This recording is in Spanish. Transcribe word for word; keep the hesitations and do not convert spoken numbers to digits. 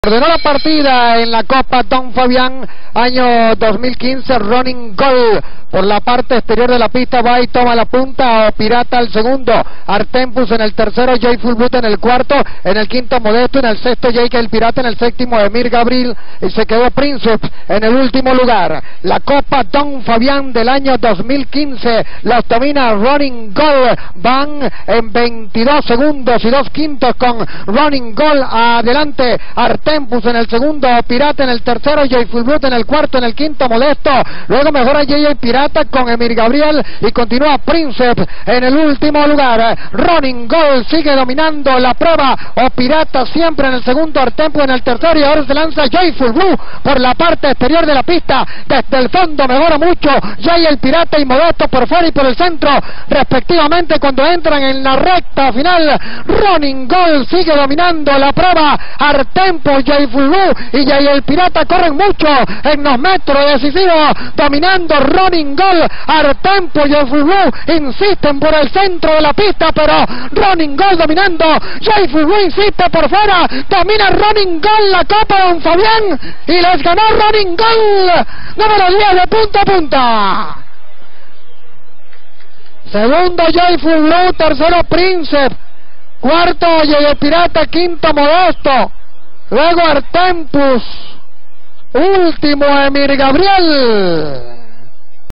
Ordenó la partida en la Copa Don Fabián año dos mil quince. Running Goal por la parte exterior de la pista. Va y toma la punta. O Pirata el segundo, Artempus en el tercero, Joyful Boot en el cuarto, en el quinto Modesto, en el sexto Jake el Pirata, en el séptimo Emir Gabriel y se quedó Príncipe en el último lugar. La Copa Don Fabián del año dos mil quince los domina Running Goal. Van en veintidós segundos y dos quintos con Running Goal. Adelante Artempus Tempus en el segundo, Pirata en el tercero, Joyful Boot en el cuarto, en el quinto Modesto, luego mejora J J Pirata con Emir Gabriel y continúa Príncipe en el último lugar. Running Goal sigue dominando la prueba, o Pirata siempre en el segundo, Artempus en el tercero y ahora se lanza Joyful Blue por la parte exterior de la pista. Desde el fondo mejora mucho J J Pirata y Modesto por fuera y por el centro respectivamente cuando entran en la recta final. Running Goal sigue dominando la prueba, Artempus, Joyful Blue y J J Pirata corren mucho en los metros decisivos, dominando Running Goal. Artempus y Joyful Blue insisten por el centro de la pista, pero Running Goal dominando. Joyful Blue insiste por fuera, domina Running Goal la Copa Don Fabián y les ganó Running Goal, número diez de punta a punta. Segundo Joyful Blue, tercero Príncipe, cuarto J J Pirata, quinto Modesto, luego Artempus, último Emir Gabriel.